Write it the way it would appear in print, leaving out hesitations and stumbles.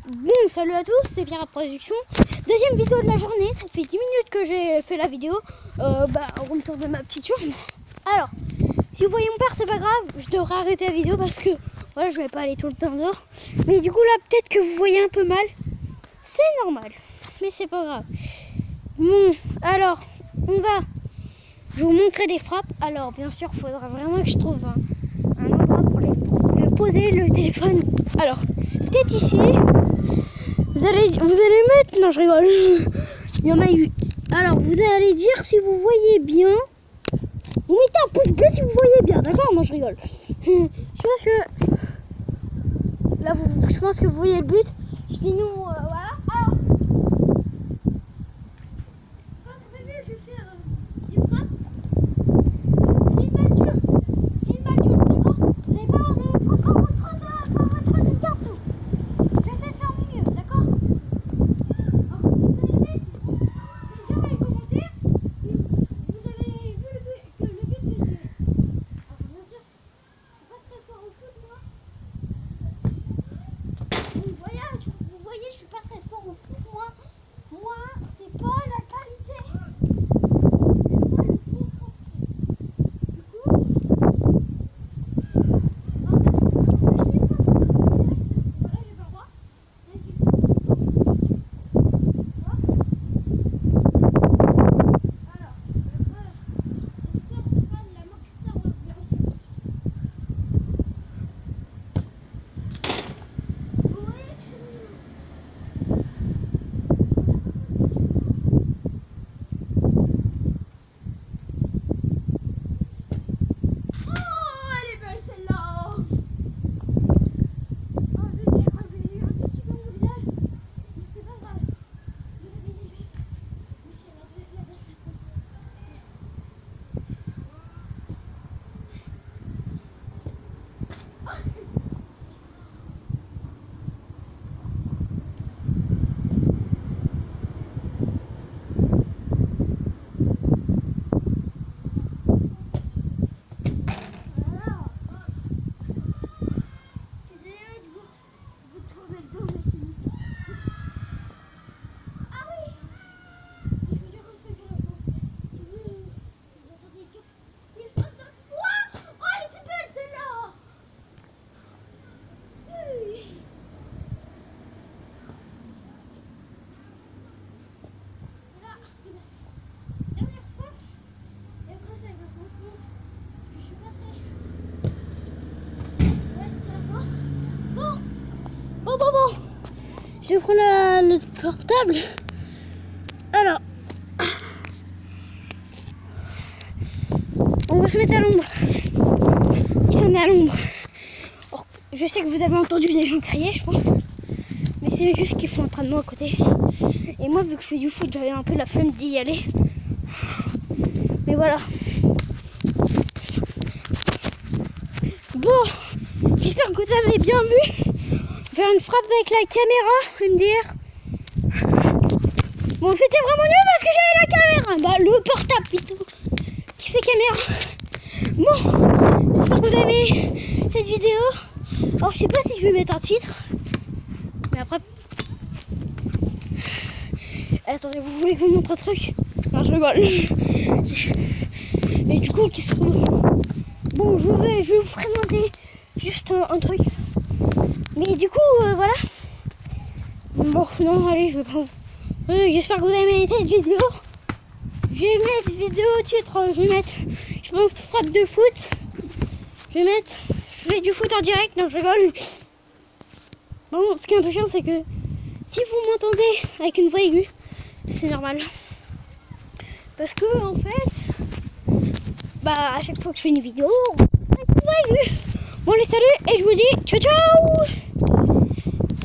Bon, salut à tous, c'est Pierre Production. Deuxième vidéo de la journée, ça fait 10 minutes que j'ai fait la vidéo. On retourne de ma petite chambre. Alors, si vous voyez mon père, c'est pas grave, je devrais arrêter la vidéo parce que voilà, je vais pas aller tout le temps dehors. Mais du coup, là, peut-être que vous voyez un peu mal. C'est normal, mais c'est pas grave. Bon, alors, je vais vous montrer des frappes. Alors, bien sûr, il faudra vraiment que je trouve un endroit pour poser le téléphone. Alors, peut-être ici. Vous allez mettre... Non, je rigole. Il y en a eu. Alors, vous allez dire si vous voyez bien. Vous mettez un pouce bleu si vous voyez bien, d'accord? Non, je rigole. Je pense que... Là, je pense que vous voyez le but. Sinon, voilà. Alors, comme prévu, je vais faire des frappes. C'est une balle dure. C'est une balle dure, d'accord? Vous n'allez pas avoir de truc de partout. J'essaie de faire mon mieux, d'accord? Alors, vous allez dire dans les commentaires si vous avez vu le but que j'ai. Alors, bien sûr, je suis pas très fort au foot, moi. Vous voyez, je suis pas très fort au foot, moi. Moi, c'est pas la qualité. C'est pas le foot français. Du coup, Bon. Je vais prendre le portable. Alors, on va se mettre à l'ombre. Ici, on est à l'ombre. Je sais que vous avez entendu des gens crier, je pense. Mais c'est juste qu'ils font entraînement à côté. Et moi, vu que je fais du foot, j'avais un peu la flemme d'y aller. Mais voilà. Bon, j'espère que vous avez bien vu. Faire une frappe avec la caméra, me dire. Bon, c'était vraiment nul parce que j'avais la caméra. Bah, le portable plutôt. Qui fait caméra. Bon, j'espère que vous avez aimé cette vidéo. Alors, je sais pas si je vais mettre un titre. Mais après. Attendez, vous voulez que je vous montre un truc? Non, je rigole. Mais du coup, qu'est-ce que. Bon, je vais vous présenter juste un truc. Mais du coup, voilà. Bon, non, allez, je vais pas. J'espère que vous avez aimé cette vidéo. Je vais mettre vidéo titre. Je vais mettre, je pense, frappe de foot. Je vais mettre, je fais du foot en direct. Non, je rigole. Bon, ce qui est un peu chiant, c'est que si vous m'entendez avec une voix aiguë, c'est normal. Parce que, en fait, à chaque fois que je fais une vidéo, avec une voix aiguë. Bon, allez, salut, et je vous dis ciao, ciao!